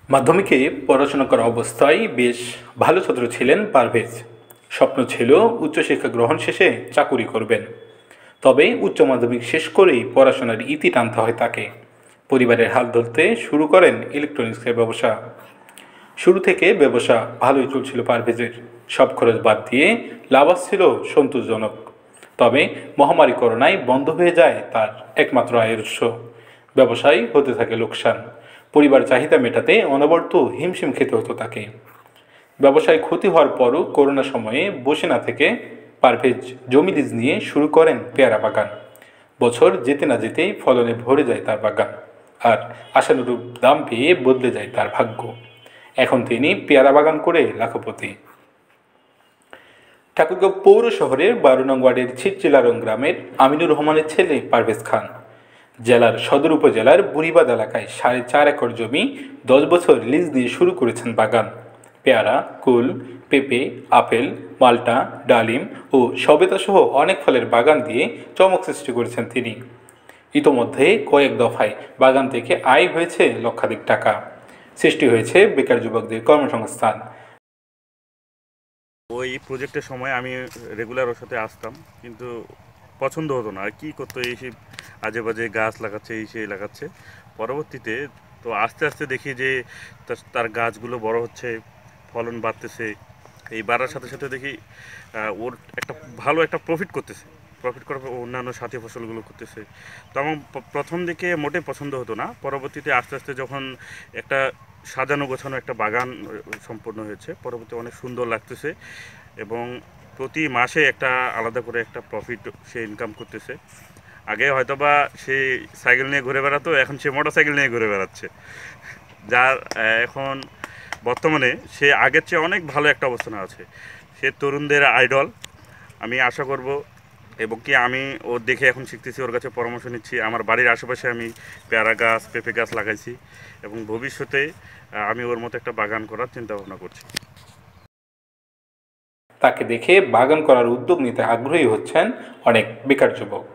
মাধ্যমিকে পড়াশোনা করা অবস্থায় বেশ ভালো ছাত্র ছিলেন পারভেজ। স্বপ্ন ছিল উচ্চশিক্ষা গ্রহণ শেষে চাকুরি করবেন। তবে উচ্চ মাধ্যমিক শেষ করেই পড়াশোনার ইতি টানতে হয় তাকে। পরিবারের হাল ধরতে শুরু করেন ইলেকট্রনিক্সের ব্যবসা। শুরু থেকে ব্যবসা ভালোই চলছিল পারভেজের। সব খরচ বাদ দিয়ে লাভ আসছিল সন্তোষজনক। তবে মহামারী করোনায় বন্ধ হয়ে যায় তার একমাত্র আয়ের উৎস। ব্যবসায় হতে থাকে লোকসান। পরিবার চাহিদা মেটাতে অনবরত হিমশিম খেতে হতো তাকে। ব্যবসায় ক্ষতি হওয়ার পরও করোনা সময়ে বসে না থেকে পারভেজ জমি লিজ নিয়ে শুরু করেন পেয়ারা বাগান। বছর যেতে না যেতেই ফলনে ভরে যায় তার বাগান, আর আশানুরূপ দাম পেয়ে বদলে যায় তার ভাগ্য। এখন তিনি পেয়ারা বাগান করে লাখপতি। ঠাকুরগাঁও পৌর শহরের 12 নং ওয়ার্ডের ছিটচিলারং গ্রামের আমিনুর রহমানের ছেলে পারভেজ খান জেলার সদর উপজেলার বুড়িবাদ এলাকায় 4.5 একর জমি 10 বছর লিজ দিয়ে শুরু করেছেন বাগান। পেয়ারা, কুল, পেঁপে, আপেল, মাল্টা, ডালিম ও সবেদা সহ অনেক ফলের বাগান দিয়ে চমক সৃষ্টি করেছেন তিনি। ইতোমধ্যে কয়েক দফায় বাগান থেকে আয় হয়েছে লক্ষাধিক টাকা। সৃষ্টি হয়েছে বেকার যুবকদের কর্মসংস্থান। ওই প্রজেক্টের সময় আমি রেগুলার ওর সাথে আসতাম, কিন্তু পছন্দ হতো না। আর কী করতো, এই সে আজে বাজে গাছ লাগাচ্ছে, এই সে লাগাচ্ছে। পরবর্তীতে তো আস্তে আস্তে দেখি যে তার গাছগুলো বড় হচ্ছে, ফলন বাড়তেছে। এই বাড়ার সাথে সাথে দেখি ওর একটা ভালো একটা প্রফিট করতেছে। প্রফিট করার পর অন্যান্য সাথী ফসলগুলো করতেছে। তো আমার প্রথম দিকে মোটে পছন্দ হতো না। পরবর্তীতে আস্তে আস্তে যখন একটা সাজানো গোছানো একটা বাগান সম্পূর্ণ হয়েছে, পরবর্তী অনেক সুন্দর লাগতেছে এবং প্রতি মাসে একটা আলাদা করে একটা প্রফিট সে ইনকাম করতেছে। আগে হয়তোবা সে সাইকেল নিয়ে ঘুরে বেড়াতো, এখন সে মোটর সাইকেল নিয়ে ঘুরে বেড়াচ্ছে। যার এখন বর্তমানে সে আগের চেয়ে অনেক ভালো একটা অবস্থানে আছে। সে তরুণদের আইডল। আমি আশা করব, এবং কি আমি ওর দেখে এখন শিখতেছি, ওর কাছে পরামর্শ নিচ্ছি। আমার বাড়ির আশেপাশে আমি পেয়ারা গাছ, পেঁপে গাছ লাগাইছি এবং ভবিষ্যতে আমি ওর মতো একটা বাগান করার চিন্তা ভাবনা করছি। তাকে দেখে বাগান করার উদ্যোগ নিতে আগ্রহী হচ্ছেন অনেক বেকার যুবক।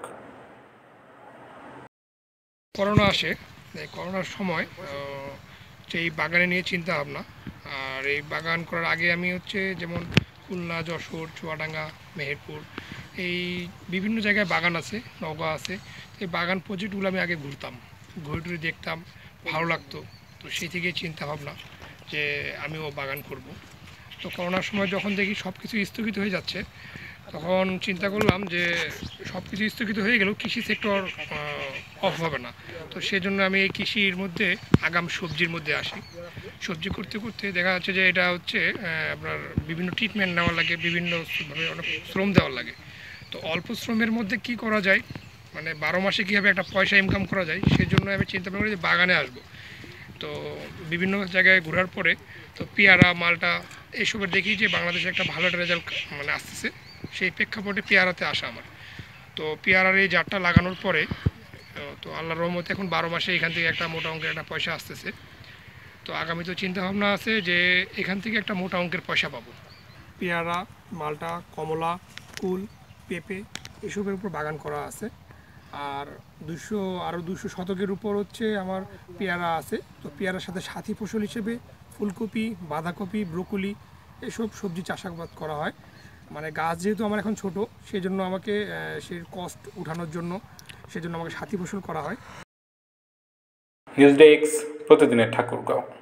করোনা আসে, করোনার সময় এই বাগানে নিয়ে চিন্তা ভাবনা। আর এই বাগান করার আগে আমি যেমন খুলনা, যশোর, চুয়াডাঙ্গা, মেহেরপুর, এই বিভিন্ন জায়গায় বাগান আছে, নওগাঁ আছে। এই বাগান প্রজেক্টগুলো আমি আগে ঘুরতাম, ঘুরে টুরে দেখতাম, ভালো লাগতো। তো সেই থেকে চিন্তা ভাবনা যে আমিও বাগান করব। তো করোনার সময় যখন দেখি সব কিছু স্থগিত হয়ে যাচ্ছে, তখন চিন্তা করলাম যে সব কিছু স্থগিত হয়ে গেলেও কৃষি সেক্টর অফ হবে না। তো সেজন্য আমি এই কৃষির মধ্যে আগাম সবজির মধ্যে আসি। সবজি করতে করতে দেখা যাচ্ছে যে এটা আপনার বিভিন্ন ট্রিটমেন্ট নেওয়া লাগে, বিভিন্নভাবে অনেক শ্রম দেওয়া লাগে। তো অল্প শ্রমের মধ্যে কি করা যায়, মানে 12 মাসে কীভাবে একটা পয়সা ইনকাম করা যায়, সেজন্য আমি চিন্তা করি যে বাগানে আসবো। তো বিভিন্ন জায়গায় ঘোরার পরে তো পেয়ারা, মালটা এইসবের দেখি যে বাংলাদেশে একটা ভালো একটা রেজাল্ট মানে আসতেছে। সেই প্রেক্ষাপটে পেয়ারাতে আসা আমার। তো পেয়ারার এই জারটা লাগানোর পরে তো আল্লাহর রহমতে এখন 12 মাসে এখান থেকে একটা মোটা অঙ্কের একটা পয়সা আসতেছে। তো আগামীতে চিন্তা ভাবনা আছে যে এখান থেকে একটা মোটা অঙ্কের পয়সা পাবো। পেয়ারা, মালটা, কমলা, কুল, পেঁপে এসবের উপর বাগান করা আছে। আর 200 শতকের উপর আমার পেয়ারা আছে। তো পেয়ারার সাথে সাথী ফসল হিসেবে ফুলকপি, বাঁধাকপি, ব্রোকলি এসব সবজি চাষাবাদ করা হয়। মানে গাছ যেহেতু আমার এখন ছোট, সেজন্য আমাকে সেই কস্ট উঠানোর জন্য সেজন্য আমাকে সাথী ফসল করা হয়। নিউজ ডেস্ক, প্রতিদিনের ঠাকুরগাঁও।